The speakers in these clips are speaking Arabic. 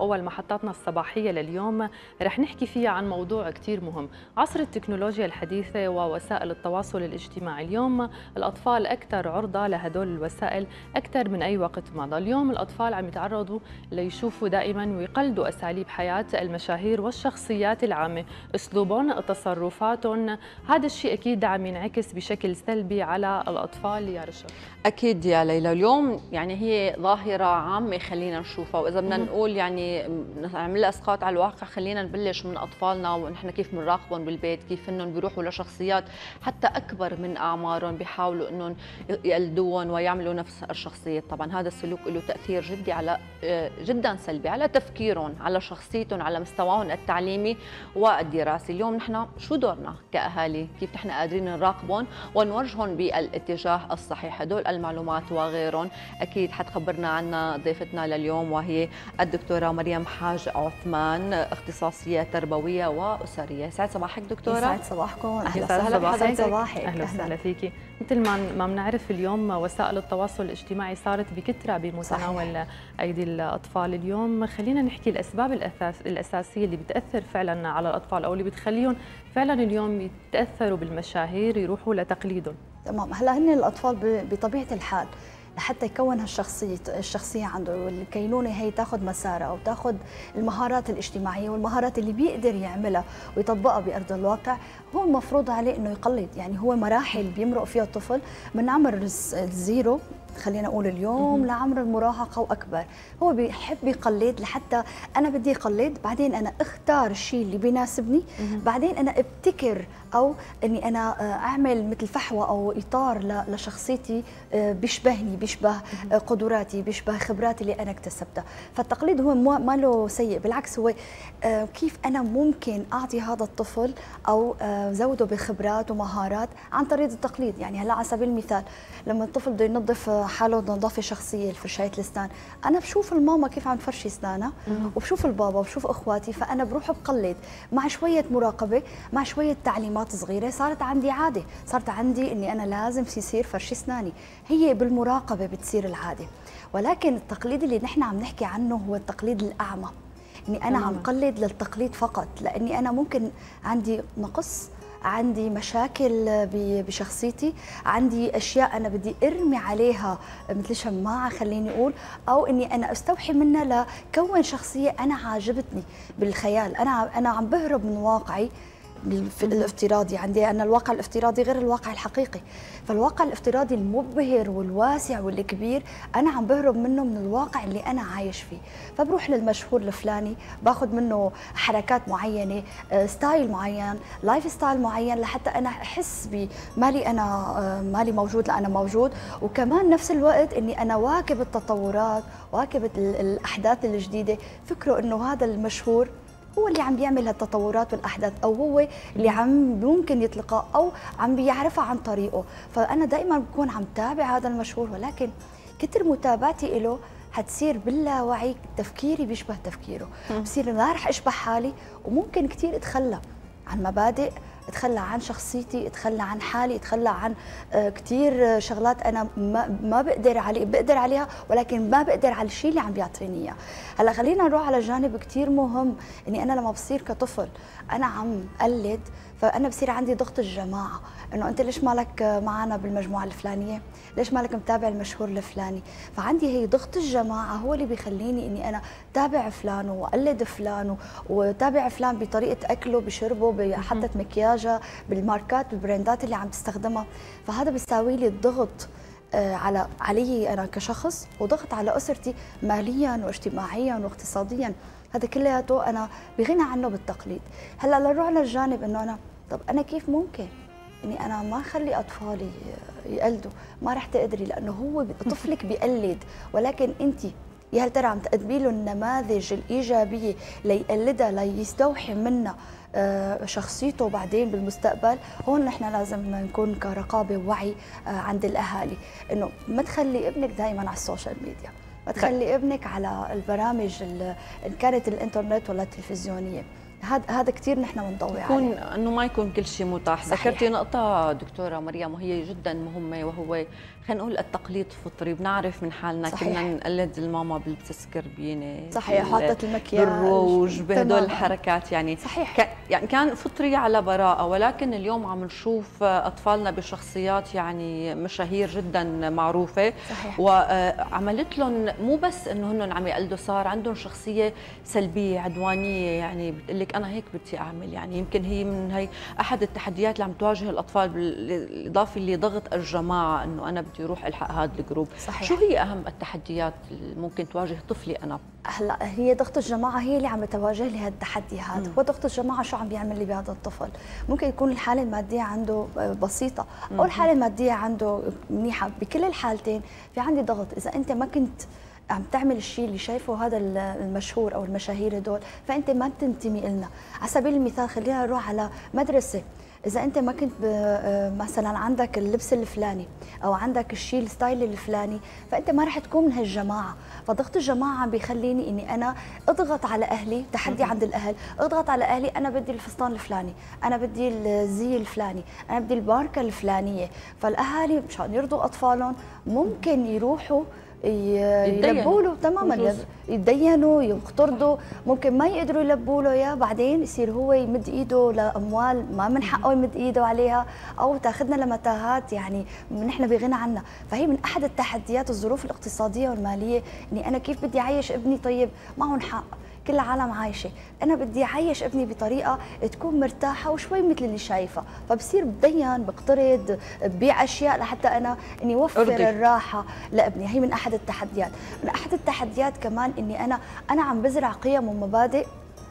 أول محطاتنا الصباحية لليوم رح نحكي فيها عن موضوع كتير مهم. عصر التكنولوجيا الحديثة ووسائل التواصل الاجتماعي. اليوم الأطفال أكثر عرضة لهدول الوسائل أكثر من أي وقت مضى. اليوم الأطفال عم يتعرضوا ليشوفوا دائما ويقلدوا أساليب حياة المشاهير والشخصيات العامة، أسلوبهم، تصرفاتهم. هذا الشيء أكيد عم ينعكس بشكل سلبي على الأطفال يا رشا. أكيد يا ليلى، اليوم يعني هي ظاهرة عامة خلينا نشوفها، وإذا بدنا نقول يعني نعمل إسقاط على الواقع خلينا نبلش من أطفالنا ونحن كيف بنراقبهم بالبيت، كيف إنهم بيروحوا لشخصيات حتى أكبر من أعمارهم بيحاولوا إنهم يقلدوهم ويعملوا نفس الشخصية. طبعا هذا السلوك له تأثير جدي على جدا سلبي على تفكيرهم، على شخصيتهم، على مستواهم التعليمي والدراسي. اليوم نحن شو دورنا كأهالي؟ كيف نحن قادرين نراقبهم ونوجههم بالاتجاه الصحيح؟ هدول المعلومات وغيرهم أكيد حتخبرنا عنها ضيفتنا لليوم، وهي الدكتورة مريم حاج عثمان، اختصاصية تربوية وأسرية. سعد صباحك دكتورة. سعد صباحكم. أهلا وسهلا صباحك. أهلا وسهلا فيكي. مثل ما بنعرف اليوم وسائل التواصل الاجتماعي صارت بكثرة بمتناول أيدي الأطفال. اليوم خلينا نحكي الأسباب الأساسية اللي بتأثر فعلا على الأطفال أو اللي بتخليهم فعلا اليوم يتأثروا بالمشاهير، يروحوا لتقليدهم. تمام. هلا هن الأطفال بطبيعة الحال لحتى يكون الشخصية عنده والكينونة هي تاخذ مسارها أو تاخذ المهارات الاجتماعية والمهارات اللي بيقدر يعملها ويطبقها بأرض الواقع، هو المفروض عليه إنه يقلد. يعني هو مراحل بيمرق فيها الطفل من عمر الزيرو خلينا نقول اليوم لعمر المراهقة وأكبر. هو بيحب يقلد لحتى أنا بدي أقلد، بعدين أنا اختار الشيء اللي بيناسبني، بعدين أنا ابتكر أو أني أنا أعمل مثل فحوى أو إطار لشخصيتي بيشبهني، بيشبه قدراتي، بيشبه خبراتي اللي أنا اكتسبتها. فالتقليد هو ما له سيء، بالعكس هو كيف أنا ممكن أعطي هذا الطفل أو زوده بخبرات ومهارات عن طريق التقليد. يعني هلا على سبيل المثال لما الطفل بده ينظف حاله نظافه شخصيه، الفرشايه الاسنان، انا بشوف الماما كيف عم تفرشي اسنانها وبشوف البابا وبشوف اخواتي، فانا بروح بقلد مع شويه مراقبه، مع شويه تعليمات صغيره. صارت عندي عاده، صارت عندي اني انا لازم يصير فرشي اسناني. هي بالمراقبه بتصير العاده. ولكن التقليد اللي نحن عم نحكي عنه هو التقليد الاعمى، اني انا عم قلد للتقليد فقط، لاني انا ممكن عندي نقص، عندي مشاكل بشخصيتي، عندي اشياء انا بدي ارمي عليها مثل شماعه خليني اقول، او اني انا استوحي منها لكون شخصيه انا عاجبتني بالخيال. انا عم بهرب من واقعي الافتراضي. عندي أنا الواقع الافتراضي غير الواقع الحقيقي. فالواقع الافتراضي المبهر والواسع والكبير أنا عم بهرب منه من الواقع اللي أنا عايش فيه. فبروح للمشهور الفلاني باخذ منه حركات معينة، ستايل معين، لايف ستايل معين، لحتى أنا أحس بمالي أنا مالي موجود، لا أنا موجود. وكمان نفس الوقت إني أنا واكب التطورات، واكب الأحداث الجديدة. فكروا إنه هذا المشهور هو اللي عم بيعمل هالتطورات والأحداث، أو هو اللي عم ممكن يطلقها أو عم بيعرفها عن طريقه. فأنا دائما بكون عم تابع هذا المشهور، ولكن كتر متابعتي له حتصير باللاوعي تفكيري بيشبه تفكيره، بصير ما رح أشبه حالي، وممكن كتير أتخلى عن مبادئ، اتخلى عن شخصيتي، اتخلى عن حالي، اتخلى عن كثير شغلات انا ما بقدر عليها، ولكن ما بقدر على الشيء اللي عم بيعطيني اياه. هلا خلينا نروح على جانب كثير مهم، اني انا لما بصير كطفل انا عم قلد، فانا بصير عندي ضغط الجماعه، انه انت ليش مالك معنا بالمجموعه الفلانيه؟ ليش مالك متابع المشهور الفلاني؟ فعندي هي ضغط الجماعه هو اللي بيخليني اني انا تابع فلان واقلد فلان وتابع فلان بطريقه اكله، بشربه، بحطه مكياجه، بالماركات بالبراندات اللي عم تستخدمها. فهذا بيساوي لي الضغط علي انا كشخص، وضغط على اسرتي ماليا واجتماعيا واقتصاديا. هذا كلياته انا بغنى عنه بالتقليد. هلا لنروح للجانب انه انا طب انا كيف ممكن اني انا ما اخلي اطفالي يقلدوا؟ ما رح تقدري، لانه هو طفلك بيقلد، ولكن انت يا هل ترى عم تقدمي له النماذج الايجابيه ليقلدها، ليستوحي منها شخصيته بعدين بالمستقبل؟ هون نحن لازم نكون كرقابه ووعي عند الاهالي، انه ما تخلي ابنك دائما على السوشيال ميديا، ما تخلي ابنك على البرامج ان كانت الانترنت ولا التلفزيونيه. هذا كثير نحن بنضوي عليه، يكون انه ما يكون كل شيء متاح. صحيح. ذكرتي نقطه دكتوره مريم وهي جدا مهمه، وهو خلينا نقول التقليد فطري. بنعرف من حالنا كنا نقلد الماما بلبس سكربينه، صحيح، حاطت المكياج بالروج بهدول الحركات، يعني صحيح. يعني كان فطري على براءه. ولكن اليوم عم نشوف اطفالنا بشخصيات يعني مشاهير جدا معروفه، صحيح. وعملت لهم مو بس انه هن عم يقلدوا، صار عندهم شخصيه سلبيه عدوانيه، يعني بتقول لك انا هيك بدي اعمل. يعني يمكن هي من هي احد التحديات اللي عم تواجه الاطفال، بالاضافه لضغط الجماعه انه انا بدي اروح الحق هذا الجروب. صحيح. شو هي اهم التحديات اللي ممكن تواجه طفلي انا؟ هلا هي ضغط الجماعه هي اللي عم تواجه لي هالتحدي هذا. وضغط الجماعه شو عم بيعمل لي بهذا الطفل؟ ممكن يكون الحاله الماديه عنده بسيطه او الحاله الماديه عنده منيحه. بكل الحالتين في عندي ضغط. اذا انت ما كنت عم تعمل الشيء اللي شايفه هذا المشهور او المشاهير هدول، فانت ما بتنتمي لنا. على سبيل المثال خلينا نروح على مدرسه، إذا أنت ما كنت مثلا عندك اللبس الفلاني أو عندك الشيء الستايل الفلاني، فأنت ما رح تكون من هالجماعة. فضغط الجماعة بيخليني إني أنا أضغط على أهلي، تحدي عند الأهل، أضغط على أهلي أنا بدي الفستان الفلاني، أنا بدي الزي الفلاني، أنا بدي الباركة الفلانية. فالأهالي مشان يرضوا أطفالهم ممكن يروحوا يلبوا له تماما، يتدينوا يخترضوا، ممكن ما يقدروا يلبوا له اياه، بعدين يصير هو يمد ايده لاموال ما من حقه يمد ايده عليها، او تاخذنا لمتاهات يعني نحن بغنى عنها. فهي من احد التحديات الظروف الاقتصاديه والماليه، اني انا كيف بدي اعيش ابني طيب معهم حق، كل العالم عايشه، انا بدي اعيش ابني بطريقه تكون مرتاحه وشوي مثل اللي شايفه، فبصير بدين بقترض ببيع اشياء لحتى انا اني اوفر الراحه لابني. هي من احد التحديات. من احد التحديات كمان اني انا عم بزرع قيم ومبادئ،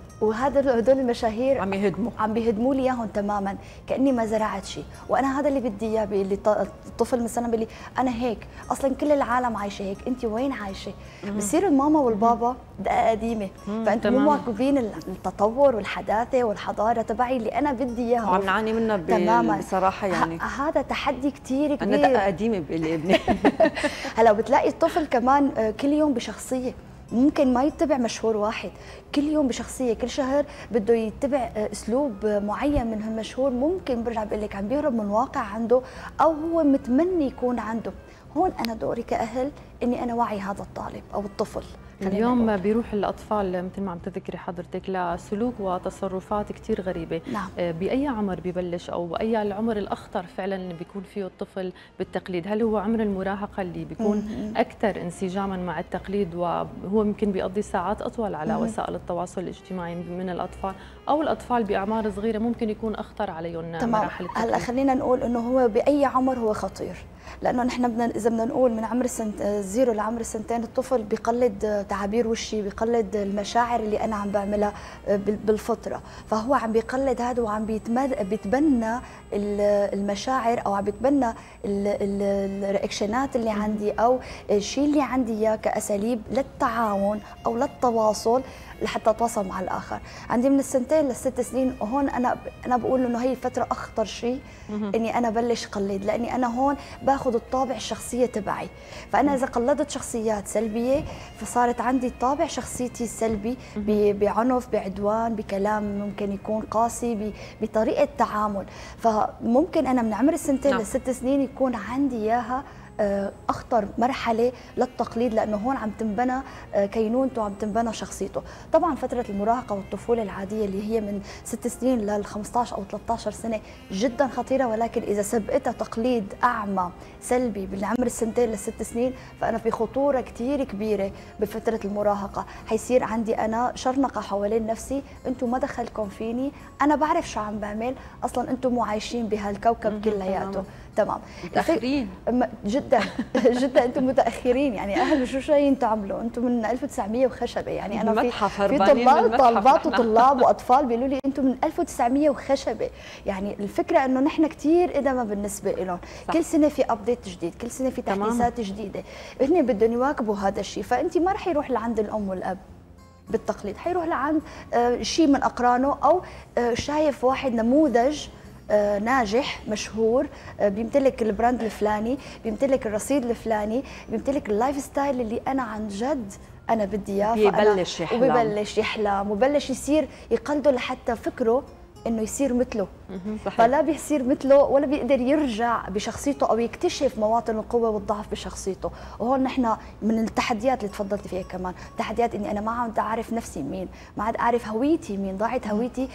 هدول المشاهير عم بيهدموا لي اياهم تماما، كاني ما زرعت شيء. وانا هذا اللي بدي اياه. اللي الطفل مثلا بيقول لي انا هيك، اصلا كل العالم عايشه هيك، انت وين عايشه؟ بصير الماما والبابا دقه قديمه، فانتم مو مواكبين التطور والحداثه والحضاره تبعي اللي انا بدي اياها، وعم نعاني منها تماما بصراحه. يعني هذا تحدي كثير كبير. انا دقه قديمه بقول لي ابني. هلا بتلاقي الطفل كمان كل يوم بشخصيه، ممكن ما يتبع مشهور واحد، كل يوم بشخصيه، كل شهر بده يتبع اسلوب معين من هالمشهور. ممكن برجع بقول لك عم بيهرب من واقع عنده او هو متمني يكون عنده. هون انا دوري كاهل اني انا وعي هذا الطالب او الطفل. اليوم بيروح الأطفال مثل ما عم تذكري حضرتك لسلوك وتصرفات كتير غريبة. نعم. بأي عمر بيبلش أو بأي العمر الأخطر فعلا اللي بيكون فيه الطفل بالتقليد؟ هل هو عمر المراهقة اللي بيكون أكثر انسجاما مع التقليد وهو ممكن بيقضي ساعات أطول على وسائل التواصل الاجتماعي من الأطفال، أو الأطفال بأعمار صغيرة ممكن يكون أخطر عليهم مراحل التقليد؟ هلا خلينا نقول إنه هو بأي عمر هو خطير، لأنه نحن إذا بدنا نقول من عمر الزيرو لعمر السنتين الطفل بيقلد تعابير وشي، بيقلد المشاعر اللي أنا عم بعملها بالفطرة، فهو عم بيقلد هذا وعم بيتبنى المشاعر أو عم بيتبنى الرياكشنات اللي عندي أو الشيء اللي عندي إياه كأساليب للتعاون أو للتواصل لحتى اتواصل مع الاخر. عندي من السنتين للست سنين، وهون انا بقول انه هي الفتره اخطر شيء اني انا بلش قلد، لاني انا هون باخذ الطابع الشخصيه تبعي. فانا اذا قلدت شخصيات سلبيه فصارت عندي طابع شخصيتي السلبي بعنف، بعدوان، بكلام ممكن يكون قاسي، بطريقه تعامل. فممكن انا من عمر السنتين للست سنين يكون عندي اياها اخطر مرحله للتقليد، لانه هون عم تنبنى كينونته، عم تنبنى شخصيته. طبعا فتره المراهقه والطفوله العاديه اللي هي من 6 سنين لل 15 او 13 سنه جدا خطيره، ولكن اذا سبقتها تقليد اعمى سلبي بالعمر السنتين للست سنين فانا في خطوره كثير كبيره بفتره المراهقه. حيصير عندي انا شرنقه حوالين نفسي، انتم ما دخلكم فيني، انا بعرف شو عم بعمل، اصلا انتم مو عايشين بهالكوكب كلياته. تمام، متاخرين جدا جدا، انتم متاخرين. يعني اهل شو شايين تعملوا؟ انتم من 1900 وخشبه. يعني انا في طلبات وطلاب واطفال بيقولوا لي انتم من 1900 وخشبه. يعني الفكره انه نحن كثير قدما بالنسبه لهم، كل سنه في ابديت جديد، كل سنه في تحديثات جديده، هن بدهم يواكبوا هذا الشيء. فانت ما رح يروح لعند الام والاب بالتقليد، حيروح لعند شيء من اقرانه، او شايف واحد نموذج ناجح مشهور بيمتلك البراند الفلاني، بيمتلك الرصيد الفلاني، بيمتلك اللايف ستايل اللي انا عن جد انا بدي اياه، ببلش يحلم، وببلش يحلم وببلش يصير يقلده لحتى فكره انه يصير مثله. فلا بيصير مثله ولا بيقدر يرجع بشخصيته او يكتشف مواطن القوه والضعف بشخصيته. وهون نحن من التحديات اللي تفضلت فيها كمان، تحديات اني انا ما عاد اعرف نفسي مين، ما عاد اعرف هويتي مين، ضاعت هويتي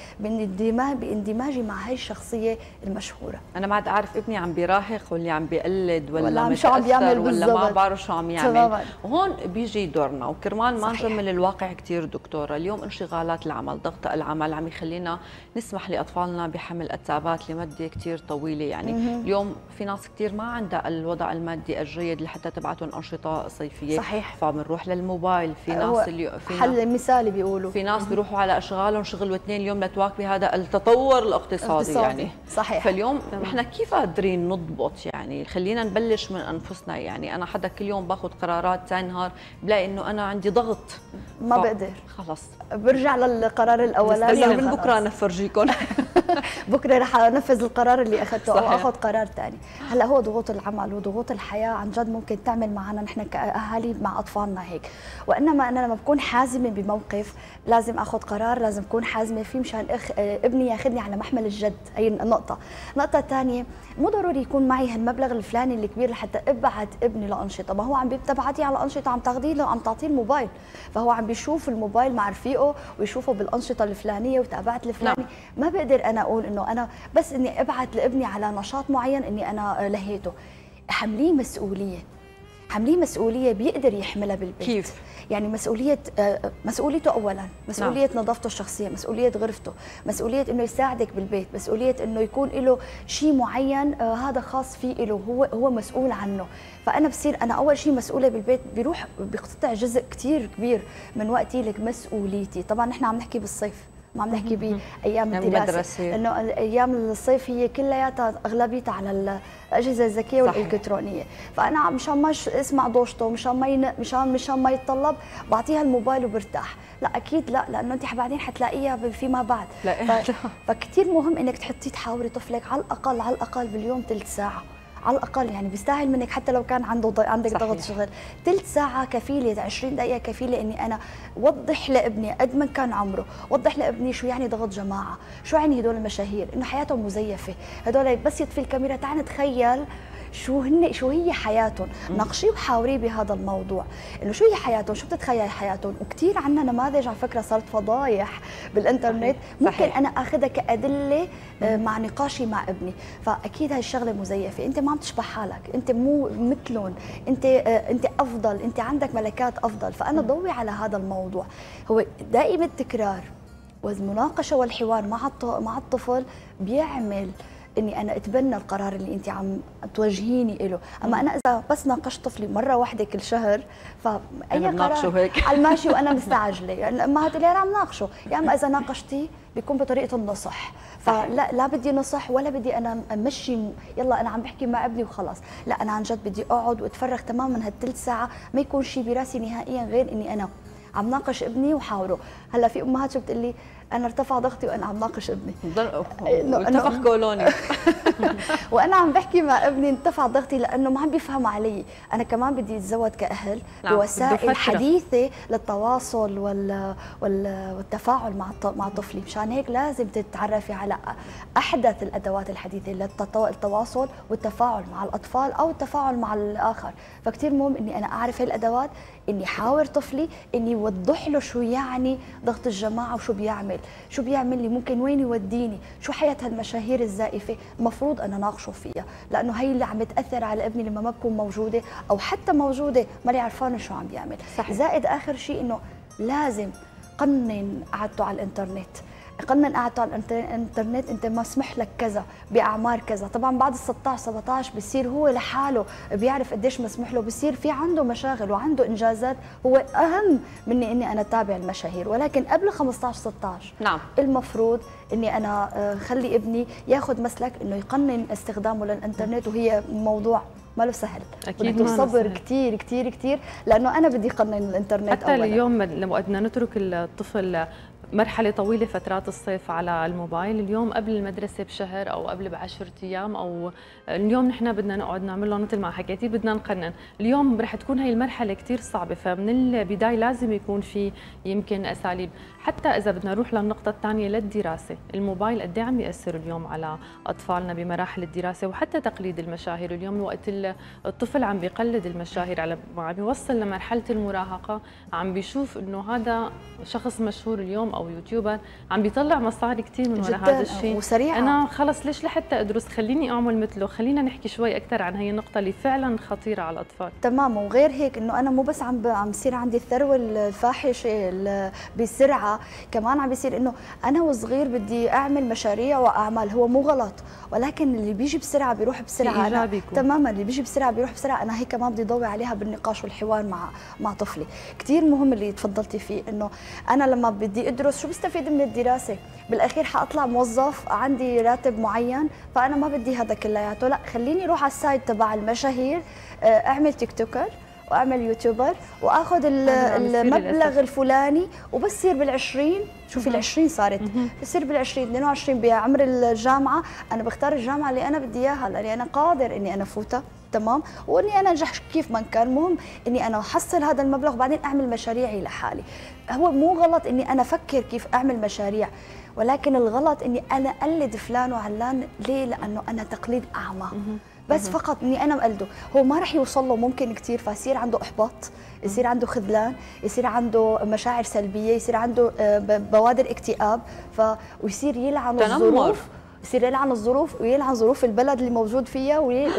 باندماجي مع هاي الشخصيه المشهوره. انا ما عاد اعرف ابني عم بيراهق ولا عم بيقلد ولا شو عم بيعمل ولا ما بعرف شو عم يعمل تماما. وهون بيجي دورنا، وكرمال ما نجمل الواقع كثير دكتوره. اليوم انشغالات العمل، ضغط العمل عم يخلينا نسمح لاطفالنا بحمل اتابات لمده كثير طويله. يعني اليوم في ناس كثير ما عندها الوضع المادي الجيد لحتى تبعتهم انشطه صيفيه، صحيح، فبنروح للموبايل. في ناس حل مثالي بيقولوا، في ناس بيروحوا على اشغالهم شغل واثنين اليوم لتواكبي هذا التطور الاقتصادي يعني. صحيح. فاليوم احنا كيف قادرين نضبط؟ يعني خلينا نبلش من انفسنا. يعني انا حدا كل يوم باخذ قرارات، ثاني نهار بلاقي انه انا عندي ضغط ما بقدر، خلص برجع للقرار الاولاني. من بكره انا بفرجيكم بكره رح انفذ القرار اللي اخذته او اخذ قرار ثاني. هلا هو ضغوط العمل وضغوط الحياه عن جد ممكن تعمل معنا نحن كاهالي مع اطفالنا هيك، وانما انا لما بكون حازمه بموقف لازم اخذ قرار، لازم اكون حازمه فيه مشان ابني ياخذني على محمل الجد. هي النقطه. النقطه الثانيه، مو ضروري يكون معي هالمبلغ الفلاني الكبير لحتى ابعت ابني لانشطه، ما هو عم بتبعتي على انشطه عم تاخذي له، عم تعطيه الموبايل، فهو عم بيشوف الموبايل مع رفيقه ويشوفه بالانشطه الفلانيه وتابعت الفلاني. ما بقدر انا اقول انه انا بس اني ابعت لابني على نشاط معين اني انا لهيته. حمليه مسؤوليه، حمليه مسؤوليه بيقدر يحملها بالبيت. كيف؟ يعني مسؤوليته اولا، مسؤوليه نظافته الشخصيه، مسؤوليه غرفته، مسؤوليه انه يساعدك بالبيت، مسؤوليه انه يكون له شيء معين هذا خاص فيه له، هو مسؤول عنه. فانا بصير انا اول شيء مسؤوله بالبيت، بيروح بيقتطع جزء كثير كبير من وقتي لمسؤوليتي. طبعا نحن عم نحكي بالصيف، ما عم نحكي بايام الدراسه، انه ايام الصيف هي كلياتها اغلبيتها على الاجهزه الذكيه والالكترونيه. فانا مشان ما اسمع دوشته، مشان ما يتطلب بعطيها الموبايل وبرتاح. لا اكيد لا، لانه انت بعدين حتلاقيها فيما بعد. فكثير مهم انك تحاوري طفلك على الاقل باليوم ثلث ساعه على الاقل. يعني بيستاهل منك حتى لو كان عندك ضغط شغل، ثلث ساعه كفيله، 20 دقيقه كفيله اني انا وضح لابني قد ما كان عمره، وضح لابني شو يعني ضغط جماعه، شو يعني هدول المشاهير، انه حياتهم مزيفه، هدول بس يطفي الكاميرا تعال نتخيل شو هي حياتهم. ناقشيه وحاوريه بهذا الموضوع، انه شو هي حياتهم، شو بتتخيل حياتهم. وكثير عندنا نماذج على فكره صارت فضايح بالانترنت، ممكن انا اخذها كادله مع نقاشي مع ابني. فاكيد هاي الشغله مزيفه، انت ما عم تشبه حالك، انت مو مثلهم، انت افضل، انت عندك ملكات افضل. فانا ضوي على هذا الموضوع. هو دائما التكرار والمناقشه والحوار مع الطفل بيعمل اني انا اتبنى القرار اللي انت عم توجهيني له. اما انا اذا بس ناقشت طفلي مره واحده كل شهر، فاي قرار هيك على الماشي وانا مستعجله. يعني امهات اللي انا عم ناقشه، يا اما اذا ناقشتي بيكون بطريقه النصح، فلا بدي نصح ولا بدي انا امشي يلا انا عم بحكي مع ابني وخلاص. لا انا عن جد بدي اقعد واتفرغ تماما هالثلث ساعه، ما يكون شيء براسي نهائيا غير اني انا عم ناقش ابني وحاوره. هلا في امهات شو بتقول لي انا ارتفع ضغطي وانا عم ناقش ابني، انتفخ كولوني وانا عم بحكي مع ابني انتفع ضغطي لانه ما عم بيفهم علي. انا كمان بدي اتزود كاهل بوسائل حديثه للتواصل والتفاعل مع طفلي. مشان هيك لازم تتعرفي على احدث الادوات الحديثه للتواصل والتفاعل مع الاطفال او التفاعل مع الاخر. فكتير مهم اني انا اعرف هاي الادوات، اني حاور طفلي، اني وضح له شو يعني ضغط الجماعه وشو بيعمل لي، ممكن وين يوديني، شو حياه هالمشاهير الزائفه المفروض انا ناقشه فيها، لانه هي اللي عم تاثر على ابني لما ما بكون موجوده، او حتى موجوده ماني عرفانه شو عم بيعمل. صحيح. زائد اخر شيء انه لازم قنن قعدته على الانترنت، قنن قعدته على الانترنت، انت مسمح لك كذا باعمار كذا. طبعا بعد ال 16 17 بصير هو لحاله بيعرف قديش مسموح له، بصير في عنده مشاغل وعنده انجازات هو اهم مني اني انا اتابع المشاهير. ولكن قبل 15 16 نعم المفروض اني انا خلي ابني ياخذ مسلك انه يقنن استخدامه للانترنت، وهي موضوع ما له سهل، اكيد صبر كثير كثير كثير، لانه انا بدي قنن الانترنت حتى أولاً. اليوم لما بدنا نترك الطفل مرحلة طويلة فترات الصيف على الموبايل. اليوم قبل المدرسة بشهر أو قبل ب10 أيام، أو اليوم نحن بدنا نقعد نعمل له مثل ما حكيتي بدنا نقنن. اليوم رح تكون هي المرحلة كتير صعبة، فمن البداية لازم يكون في يمكن أساليب. حتى إذا بدنا نروح للنقطة الثانية للدراسة، الموبايل قد ايه عم يأثر اليوم على أطفالنا بمراحل الدراسة وحتى تقليد المشاهير. اليوم وقت الطفل عم بيقلد المشاهير على ما عم بيوصل لمرحلة المراهقة، عم بيشوف إنه هذا شخص مشهور اليوم أو يوتيوبر عم بيطلع مصاري كثير من وراء هذا الشيء وسريعة. أنا خلص ليش لحتى أدرس، خليني أعمل مثله. خلينا نحكي شوي أكثر عن هي النقطة اللي فعلا خطيرة على الأطفال. تمام. وغير هيك انه انا مو بس عم يصير عندي الثروه الفاحشه بسرعه، كمان عم بيصير انه انا وصغير بدي اعمل مشاريع واعمال. هو مو غلط، ولكن اللي بيجي بسرعه بيروح بسرعه. أنا تماما اللي بيجي بسرعه بيروح بسرعه. انا هيك كمان بدي ضوي عليها بالنقاش والحوار مع طفلي. كثير مهم اللي تفضلتي فيه، انه انا لما بدي ادرس شو بستفيد من الدراسه؟ بالاخير حاطلع موظف عندي راتب معين، فانا ما بدي هذا كلياته. لا، خليني اروح على السايت تبع المشاهير، اعمل تيك توكر واعمل يوتيوبر واخذ المبلغ الفلاني، وبس يصير بال20. شوفي ال20 صارت بصير بال20 22 بعمر الجامعه. انا بختار الجامعه اللي انا بدي اياها، لاني انا قادر اني انا فوتها، تمام، واني انا انجح كيف ما كان. المهم اني انا احصل هذا المبلغ وبعدين اعمل مشاريعي لحالي. هو مو غلط اني انا افكر كيف اعمل مشاريع، ولكن الغلط اني انا اقلد فلان وعلان. ليه؟ لانه انا تقليد اعمى. بس فقط اني انا مقلده، هو ما رح يوصل له ممكن كثير، فيصير عنده احباط، يصير عنده خذلان، يصير عنده مشاعر سلبيه، يصير عنده بوادر اكتئاب، ويصير يلعن الظروف، يصير يلعن الظروف ويلعن ظروف البلد اللي موجود فيها،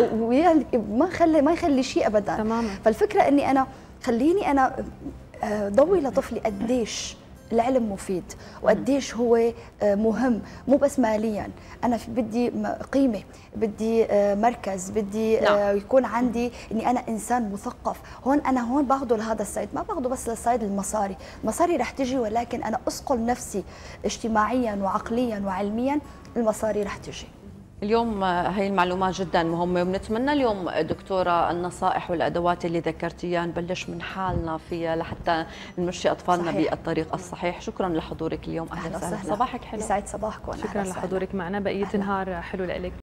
ما يخلي شيء ابدا. تماما. فالفكره اني انا خليني انا ضوي لطفلي قديش العلم مفيد وقديش هو مهم، مو بس ماليا. انا بدي قيمه، بدي مركز، بدي يكون عندي اني انا انسان مثقف. هون باخده لهذا الصيد، ما باخده بس للصيد المصاري رح تجي، ولكن انا اصقل نفسي اجتماعيا وعقليا وعلميا، المصاري رح تجي. اليوم هي المعلومات جدا مهمة، وبنتمنى اليوم دكتورة النصائح والأدوات اللي ذكرتيها نبلش من حالنا فيها لحتى نمشي أطفالنا بالطريق الصحيح. شكرا لحضورك اليوم. أهلا وسهلا. صباحك حلو. يسعد صباحكم. شكرا لحضورك معنا. بقية النهار حلو لك.